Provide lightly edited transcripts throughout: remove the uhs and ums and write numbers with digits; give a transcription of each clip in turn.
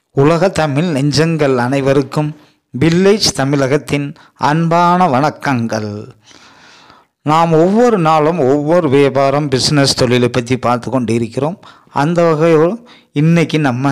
உலக தமிழ் நெஞ்சங்கள் அனைவருக்கும் வில்லேஜ் தமிழகத்தின் அன்பான வணக்கங்கள். நாம் ஒவ்வொரு நாளும் ஒவ்வொரு வியாபாரம் பிஸ்னஸ் தொழிலை பற்றி பார்த்து கொண்டு இருக்கிறோம். அந்த வகையில் இன்றைக்கி நம்ம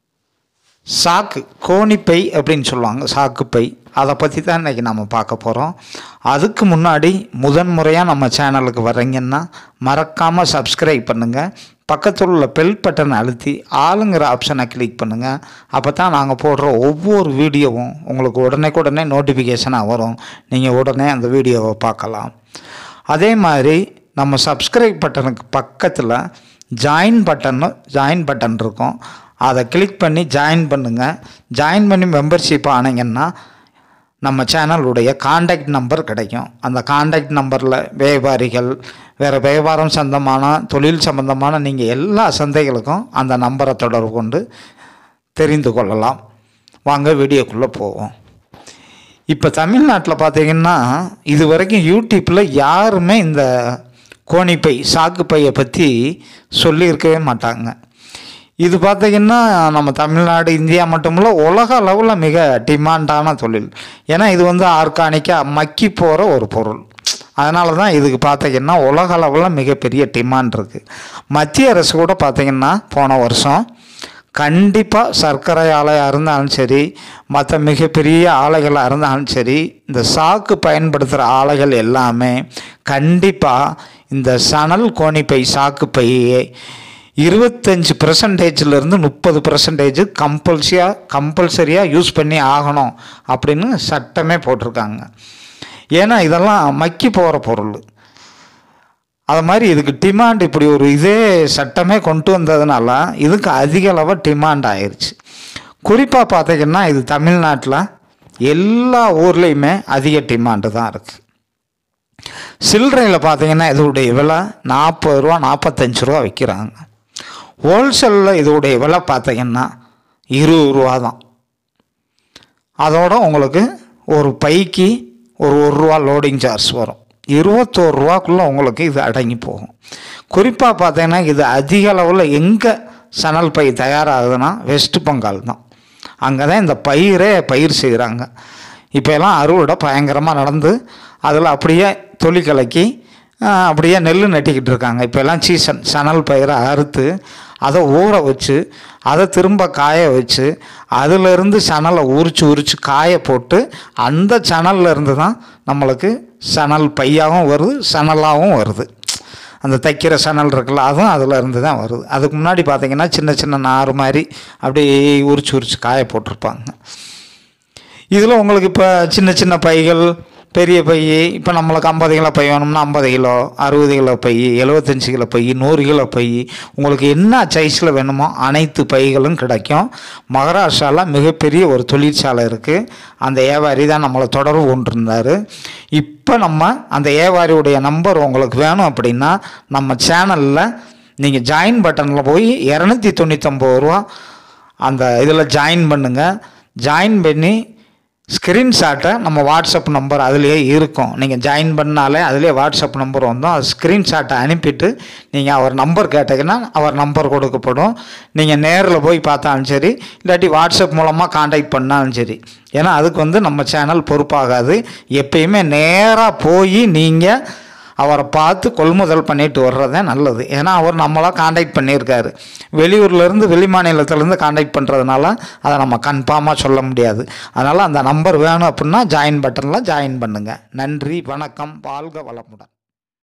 கோணிப்பை அப்படின்னு சொல்லுவாங்க, சாக்குப்பை, அதை பற்றி தான் இன்றைக்கி நம்ம பார்க்க போகிறோம். அதுக்கு முன்னாடி முதன்முறையாக நம்ம சேனலுக்கு வர்றீங்கன்னா மறக்காமல் சப்ஸ்கிரைப் பண்ணுங்கள். பக்கத்தில் உள்ள பெல் பட்டனை அழுத்தி ஆளுங்கிற ஆப்ஷனை கிளிக் பண்ணுங்கள். அப்போ தான் நாங்கள் போடுற ஒவ்வொரு வீடியோவும் உங்களுக்கு உடனே நோட்டிஃபிகேஷனாக வரும். நீங்கள் உடனே அந்த வீடியோவை பார்க்கலாம். அதே மாதிரி நம்ம சப்ஸ்கிரைப் பட்டனுக்கு பக்கத்தில் ஜாயின் பட்டன் இருக்கும். அதை கிளிக் பண்ணி ஜாயின் பண்ணுங்கள். ஜாயின் பண்ணி மெம்பர்ஷிப் ஆனீங்கன்னா நம்ம சேனலுடைய காண்டாக்ட் நம்பர் கிடைக்கும். அந்த காண்டாக்ட் நம்பரில் வியாபாரிகள், வேறு வியாபாரம் சம்பந்தமான தொழில் சம்பந்தமான நீங்கள் எல்லா சந்தைகளுக்கும் அந்த நம்பரை தொடர்பு கொண்டு தெரிந்து கொள்ளலாம். வாங்க வீடியோக்குள்ளே போவோம். இப்போ தமிழ்நாட்டில் பார்த்திங்கன்னா இது வரைக்கும் யூடியூப்பில் யாருமே இந்த கோணிப்பை சாக்குப்பையை பற்றி சொல்லியிருக்கவே மாட்டாங்க. இது பார்த்திங்கன்னா நம்ம தமிழ்நாடு, இந்தியா மட்டுமில்ல, உலக அளவில் மிக டிமாண்டான தொழில். ஏன்னா இது ஆர்கானிக்காக மக்கி போகிற ஒரு பொருள். அதனால தான் இதுக்கு பார்த்திங்கன்னா உலக அளவில் மிகப்பெரிய டிமாண்ட் இருக்குது. மத்திய அரசு கூட பார்த்திங்கன்னா போன வருஷம் கண்டிப்பாக சர்க்கரை ஆலையாக இருந்தாலும் சரி, மற்ற மிகப்பெரிய ஆலைகளாக இருந்தாலும் சரி, இந்த சாக்கு பயன்படுத்துகிற ஆலைகள் எல்லாமே கண்டிப்பாக இந்த சணல் கோணிப்பை சாக்குப்பையை 25% 30% கம்பல்சரியாக யூஸ் பண்ணி ஆகணும் அப்படின்னு சட்டமே போட்டிருக்காங்க. ஏன்னா இதெல்லாம் மக்கி போகிற பொருள். அது மாதிரி இதுக்கு டிமாண்ட் இப்படி ஒரு இதே சட்டமே கொண்டு வந்ததுனால இதுக்கு அதிக அளவு டிமாண்ட் ஆயிடுச்சு. குறிப்பாக பார்த்திங்கன்னா இது தமிழ்நாட்டில் எல்லா ஊர்லேயுமே அதிக டிமாண்டு தான் இருக்குது. சில்லறையில் பார்த்திங்கன்னா இதோடைய விலை 40 ரூபா 45 ரூபா விற்கிறாங்க. ஹோல்சேலில் இதோடைய விலை பார்த்திங்கன்னா 20 ரூபா தான். அதோட உங்களுக்கு ஒரு பைக்கு ஒரு ரூபா லோடிங் சார்ஜ் வரும். 21 ரூபாக்குள்ளே உங்களுக்கு இது அடங்கி போகும். குறிப்பாக பார்த்தீங்கன்னா இது அதிக அளவில் எங்கே சணல் பை தயாராகுதுன்னா வெஸ்ட் பெங்கால் தான். அங்கே தான் இந்த பயிர் செய்கிறாங்க. இப்போ எல்லாம் அறுவடை பயங்கரமாக நடந்து அதில் அப்படியே தொலி கலக்கி அப்படியே நெல் நட்டிக்கிட்டு இருக்காங்க. இப்போ எல்லாம் சீசன். சணல் பயிரை அறுத்து அதை ஊற வச்சு அதை திரும்ப காய வச்சு அதிலிருந்து சணலை உரித்து காய போட்டு அந்த சணல்லேருந்து தான் நம்மளுக்கு சணல் பையாகவும் வருது, சணலாகவும் வருது. அந்த தைக்கிற சணல் இருக்குல்ல, அதுவும் அதில் இருந்து தான் வருது. அதுக்கு முன்னாடி பார்த்திங்கன்னா சின்ன நார் மாதிரி அப்படியே உரித்து காய போட்டிருப்பாங்க. இதில் உங்களுக்கு இப்போ சின்ன பைகள், பெரிய பை, இப்போ நம்மளுக்கு 50 கிலோ பை வேணும்னா 50 கிலோ, 60 கிலோ பை, 75 கிலோ பை, 100 கிலோ பை, உங்களுக்கு என்ன சைஸில் வேணுமோ அனைத்து பைகளும் கிடைக்கும். மகாராஷ்டிராவில் மிகப்பெரிய ஒரு தொழிற்சாலை இருக்குது. அந்த வியாபாரி தான் நம்மளை தொடர்பு கொண்டிருந்தார். இப்போ நம்ம அந்த வியாபாரியுடைய நம்பர் உங்களுக்கு வேணும் அப்படின்னா நம்ம சேனலில் நீங்கள் ஜாயின் பட்டனில் போய் 299 ரூபா அந்த இதில் ஜாயின் பண்ணுங்கள். ஜாயின் பண்ணி ஸ்க்ரீன்ஷாட்டை நம்ம வாட்ஸ்அப் நம்பர் அதிலே இருக்கும். நீங்கள் ஜாயின் பண்ணாலே அதிலே வாட்ஸ்அப் நம்பர் வந்தோம். அது ஸ்க்ரீன்ஷாட்டை அனுப்பிட்டு நீங்கள் அவர் நம்பர் கேட்டிங்கன்னா அவர் நம்பர் கொடுக்கப்படும். நீங்கள் நேரில் போய் பார்த்தாலும் சரி, இல்லாட்டி வாட்ஸ்அப் மூலமாக காண்டாக்ட் பண்ணாலும் சரி. ஏன்னா அதுக்கு நம்ம சேனல் பொறுப்பாகாது. எப்பயுமே நேராக போய் நீங்கள் அவரை பார்த்து கொள்முதல் பண்ணிட்டு வர்றதே நல்லது. ஏன்னா அவர் நம்மளாக காண்டாக்ட் பண்ணியிருக்காரு. வெளியூர்லேருந்து வெளி மாநிலத்திலேருந்து காண்டாக்ட் பண்ணுறதுனால அதை நம்ம கன்ஃபார்மாக சொல்ல முடியாது. அதனால் அந்த நம்பர் வேணும் அப்படின்னா ஜாயின் பட்டனில் ஜாயின் பண்ணுங்கள். நன்றி, வணக்கம், வாழ்க வளமுடன்.